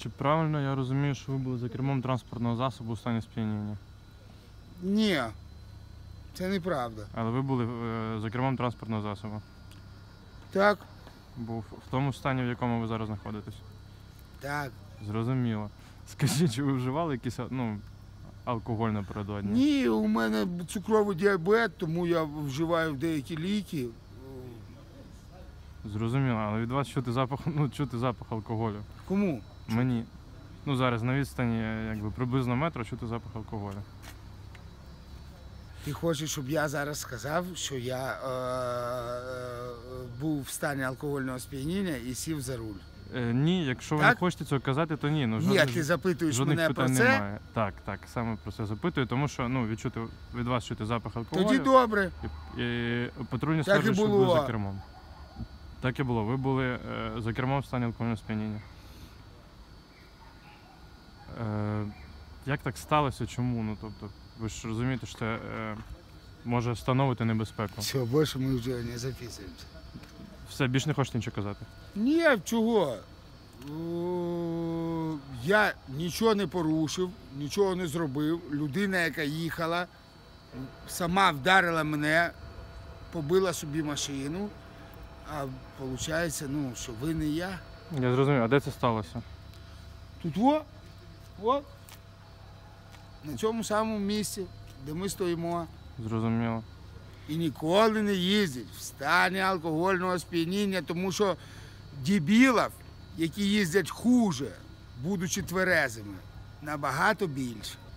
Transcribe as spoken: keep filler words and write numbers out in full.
Чи правильно я розумію, що ви були за кермом транспортного засобу у стані сп'яніння? Ні, це неправда. Але ви були е, за кермом транспортного засобу? Так, Був в тому стані, в якому ви зараз знаходитесь? так. Зрозуміло. Скажіть, чи ви вживали якийсь, ну, алкоголь напередодні? Ні, у мене цукровий діабет, тому я вживаю деякі ліки. Зрозуміло, але від вас чути запах, ну, чути запах алкоголю. Кому? Мені. Ну, зараз на відстані, якби, приблизно метра чути запах алкоголю. Ти хочеш, щоб я зараз сказав, що я е, е, був в стані алкогольного сп'яніння і сів за руль? Е, ні, якщо ви Так? не хочете цього казати, то ні. Ну, Ні, жодних, ти запитуєш жодних мене про питань це? немає. Так, так, саме про це запитую, тому що, ну, відчути, від вас чути запах алкоголю. Тоді добре. І, і патрульні Так і стверджують, що ви було. були за кермом. Так і було. Ви були е, за кермом в стані алкогольного сп'яніння. Е, як так сталося? Чому? Ну, тобто, ви ж розумієте, що це е, може становити небезпеку. Все, більше ми вже не записуємося. Все, більш не хочете нічого казати? Ні, чого? О, я нічого не порушив, нічого не зробив. Людина, яка їхала, сама вдарила мене, побила собі машину, а виходить, ну, що винний я. Я зрозумів, а де це сталося? Тут во, от, на цьому самому місці, де ми стоїмо. Зрозуміло. І ніколи не їздять в стані алкогольного сп'яніння, тому що дебілів, які їздять хуже, будучи тверезими, набагато більше.